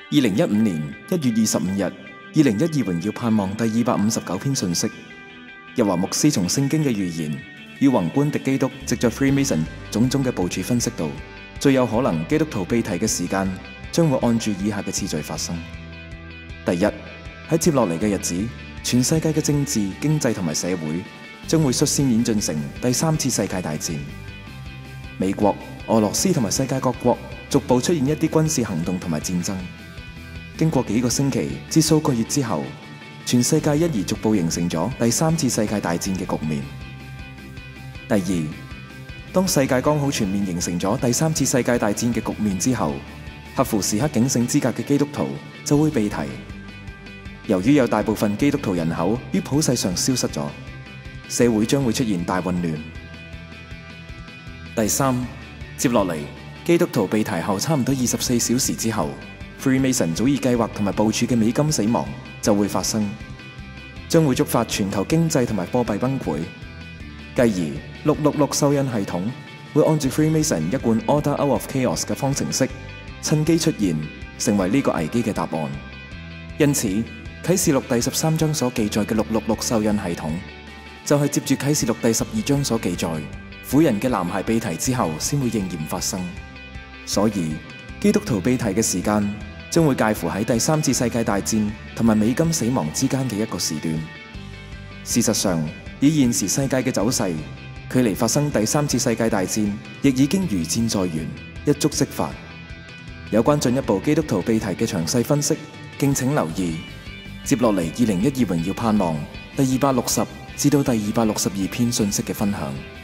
2015年1月25日，2012榮耀盼望第259篇信息。日華牧師從聖經嘅預言與宏觀的基督藉着 Freemason 種種嘅部署分析到，最有可能基督徒被提嘅時間將會按住以下嘅次序發生。第一，喺接落嚟嘅日子，全世界嘅政治、經濟同埋社會將會率先演進成第3次世界大戰。美國、俄羅斯同埋世界各國逐步出現一啲軍事行動同埋戰爭。經過幾個星期至數個月之後，全世界因而逐步形成咗第3次世界大戰嘅局面。第二，當世界剛好全面形成咗第3次世界大戰嘅局面之後，合乎時刻警醒資格嘅基督徒就會被提。由於有大部分基督徒人口於普世上消失咗，社會將會出現大混亂。第三，接落嚟基督徒被提後差唔多24小時之後，Freemason 早已計劃同埋部署嘅美金死亡就會發生，將會觸發全球經濟同埋貨幣崩潰。繼而666獸印系統會按住 Freemason 一貫 Order Out of Chaos 嘅方程式，趁機出現，成為呢個危機嘅答案。因此，啟示錄第13章所記載嘅666獸印系統，就係接住啟示錄第12章所記載，婦人嘅男孩被提之後先會應驗發生。所以，基督徒被提嘅時間將會介乎喺第3次世界大戰同埋美金死亡之間嘅一個時段。事實上，以現時世界嘅走勢，距離發生第3次世界大戰亦已經如箭在弦，一觸即發。有關進一步基督徒被提嘅詳細分析，敬請留意接落嚟2012榮耀盼望第260至到第262篇信息嘅分享。